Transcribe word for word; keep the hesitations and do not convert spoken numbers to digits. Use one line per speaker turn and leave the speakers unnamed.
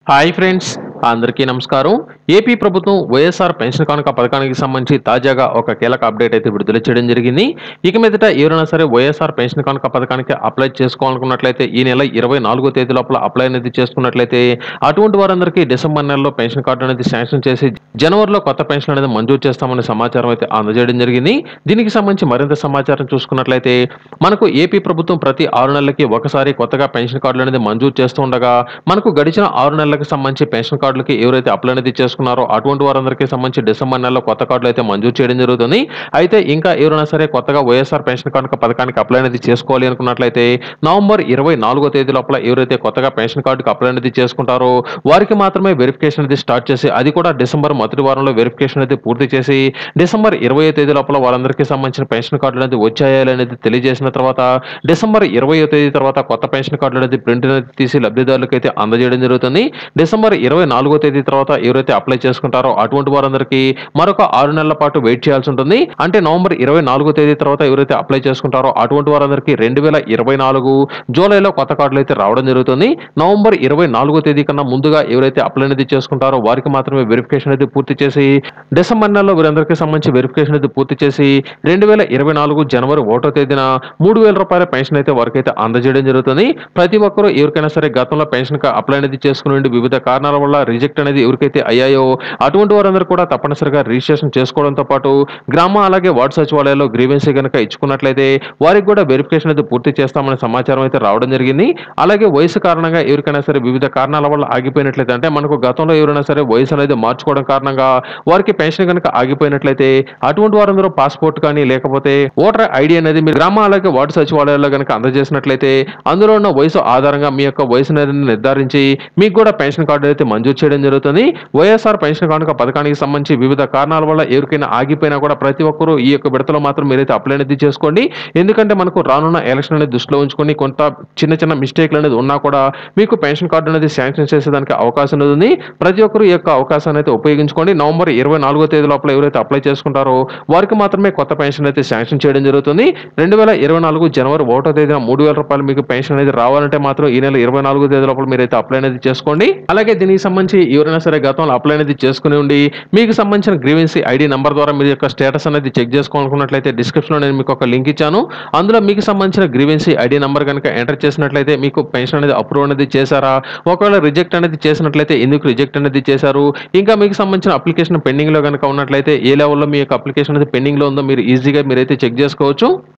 Hi friends, అందరికీ నమస్కారం. AP ప్రభుత్వం వైఎస్ఆర్ పెన్షన్ కానుక పథకానికి సంబంధించి తాజాగా ఒక కీలక అప్డేట్ అయితే విడుదల చేయడం జరిగింది. ఇక మీదట ఎవరైనా సరే వైఎస్ఆర్ పెన్షన్ కానుక పథకానికి అప్లై చేసుకోవాలనుకున్నట్లయితే ఈ నెల ఇరవై నాలుగో తేదీ లోపల అప్లై అనేది చేసుకున్నట్లయితే అటువంటి వారందరికీ డిసెంబర్ నెలలో పెన్షన్ కార్డు అనేది శాంక్షన్ చేసి జనవరిలో కొత్త పెన్షన్ అనేది మంజూరు చేస్తామనే సమాచారం అయితే అందజేయడం జరిగింది. దీనికి సంబంధించి మరింత సమాచారం చూసుకున్నట్లయితే మనకు ఏపీ ప్రభుత్వం ప్రతి ఆరు నెలలకి ఒకసారి కొత్తగా పెన్షన్ కార్డులు అనేది మంజూరు చేస్తూ ఉండగా మనకు గడిచిన ఆరు నెలలకు సంబంధించి పెన్షన్ కార్డులకి ఎవరైతే అప్లై అనేది చేసుకున్నారో అటువంటి వారందరికీ సంబంధించి డిసెంబర్ నెలలో కొత్త కార్డులు అయితే మంజూరు చేయడం జరుగుతుంది. అయితే ఇంకా ఎవరైనా సరే కొత్తగా వైఎస్ఆర్ పెన్షన్ కార్డు పథకానికి అప్లై అనేది చేసుకోవాలి అనుకున్నట్లయితే నవంబర్ ఇరవై నాలుగో తేదీ లోపల ఎవరైతే కొత్తగా పెన్షన్ కార్డుకి అప్లై అనేది చేసుకుంటారో వారికి మాత్రమే వెరిఫికేషన్ అనేది స్టార్ట్ చేసి అది కూడా డిసెంబర్ మొదటి వారంలో వెరిఫికేషన్ అయితే పూర్తి చేసి డిసెంబర్ ఇరవై తేదీ లోపల వారందరికీ సంబంధించిన పెన్షన్ కార్డులు అనేది వచ్చాయాలి అనేది తెలియజేసిన తర్వాత డిసెంబర్ ఇరవై తేదీ తర్వాత కొత్త పెన్షన్ కార్డులు అనేది ప్రింట్ అనేది తీసి లబ్ధిదారులకు అయితే అందజేయడం జరుగుతుంది. డిసెంబర్ ఇరవై నాలుగో తేదీ తర్వాత ఎవరైతే అప్లై చేసుకుంటారో అటువంటి వారందరికీ మరొక ఆరు నెలల పాటు వెయిట్ చేయాల్సి ఉంటుంది. అంటే నవంబర్ ఇరవై నాలుగో తేదీ తర్వాత ఎవరైతే అప్లై చేసుకుంటారో అటువంటి వారందరికీ రెండు వేల ఇరవై నాలుగు జూలైలో కొత్త కార్డులు అయితే రావడం జరుగుతుంది. నవంబర్ ఇరవై నాలుగో తేదీ కన్నా ముందుగా ఎవరైతే అప్లై అనేది చేసుకుంటారో వారికి మాత్రమే వెరిఫికేషన్ అయితే పూర్తి చేసి డిసెంబర్ నెలలో వీరందరికీ సంబంధించి వెరిఫికేషన్ అయితే పూర్తి చేసి రెండు వేల ఇరవై నాలుగు జనవరి ఒకటో తేదీన మూడు వేల రూపాయల పెన్షన్ అయితే వారికి అయితే అందజేయడం జరుగుతుంది. ప్రతి ఒక్కరూ ఎవరికైనా సరే గతంలో పెన్షన్ అప్లై అనేది చేసుకుని వివిధ కారణాల వల్ల రిజెక్ట్ అనేది ఎవరికైతే అయ్యాయో అటువంటి వారందరూ కూడా తప్పనిసరిగా రిజిస్ట్రేషన్ చేసుకోవడంతో పాటు గ్రామ అలాగే వార్డు సచివాలయాల్లో గ్రీవెన్సీ కనుక ఇచ్చుకున్నట్లయితే వారికి కూడా వెరిఫికేషన్ అయితే పూర్తి చేస్తామనే సమాచారం అయితే రావడం జరిగింది. అలాగే వయసు కారణంగా ఎవరికైనా సరే వివిధ కారణాల వల్ల ఆగిపోయినట్లయితే అంటే మనకు గతంలో ఎవరైనా సరే వయసు అనేది మార్చుకోవడం కారణంగా వారికి పెన్షన్ కనుక ఆగిపోయినట్లయితే అటువంటి వారందరూ పాస్పోర్ట్ కానీ లేకపోతే ఓటర్ ఐడి అనేది మీరు గ్రామ అలాగే వార్డు సచివాలయాల్లో కనుక అందజేసినట్లయితే అందులో ఉన్న వయసు ఆధారంగా మీ యొక్క వయసు అనేది నిర్ధారించి మీకు కూడా పెన్షన్ కార్డు అయితే మంజూరు చేయడం జరుగుతుంది. వైఎస్ఆర్ పెన్షన్ కానుక పథకానికి సంబంధించి వివిధ కారణాల వల్ల ఎవరికైనా ఆగిపోయినా కూడా ప్రతి ఒక్కరూ ఈ యొక్క విడతలో మాత్రం మీరైతే అప్లై అనేది చేసుకోండి. ఎందుకంటే మనకు రానున్న ఎలక్షన్ అనేది దృష్టిలో ఉంచుకొని కొంత చిన్న చిన్న మిస్టేక్లు అనేది ఉన్నా కూడా మీకు పెన్షన్ కార్డు అనేది శాంక్షన్ చేసేదానికి అవకాశం ఉంది. ప్రతి ఒక్కరు ఈ యొక్క అవకాశాన్ని అయితే ఉపయోగించుకోండి. నవంబర్ ఇరవై నాలుగో తేదీ లోపల ఎవరైతే అప్లై చేసుకుంటారో వారికి మాత్రమే కొత్త పెన్షన్ అయితే శాంక్షన్ చేయడం జరుగుతుంది. రెండు వేల ఇరవై నాలుగు జనవరి ఒకటో తేదీన మూడు వేల రూపాయలు మీకు పెన్షన్ అనేది రావాలంటే మాత్రం ఈ నెల ఇరవై నాలుగో తేదీ లోపల మీరైతే అప్లై అనేది చేసుకోండి. అలాగే దీనికి సంబంధించి ఎవరైనా సరే గతంలో అప్లై అనేది చేసుకుని ఉండి మీకు సంబంధించిన గ్రీవెన్సీ ఐడి నంబర్ ద్వారా మీ యొక్క స్టేటస్ అనేది చెక్ చేసుకోవాలనుకున్నట్లయితే డిస్క్రిప్షన్లో నేను మీకు ఒక లింక్ ఇచ్చాను. అందులో మీకు సంబంధించిన గ్రీవెన్సీ ఐడి నంబర్ కనుక ఎంటర్ చేసినట్లయితే మీకు పెన్షన్ అనేది అప్రూవ్ అనేది చేశారా, ఒకవేళ రిజెక్ట్ అనేది చేసినట్లయితే ఎందుకు రిజెక్ట్ అనేది చేశారు, ఇంకా మీకు సంబంధించిన అప్లికేషన్ పెండింగ్ లో కనుక ఉన్నట్లయితే ఏ లెవెల్లో మీ యొక్క అప్లికేషన్ అనేది పెండింగ్ లో ఉందో మీరు ఈజీగా మీరైతే చెక్ చేసుకోవచ్చు.